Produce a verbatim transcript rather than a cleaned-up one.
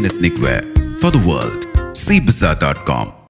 Indian ethnic wear for the world. see bazaar dot com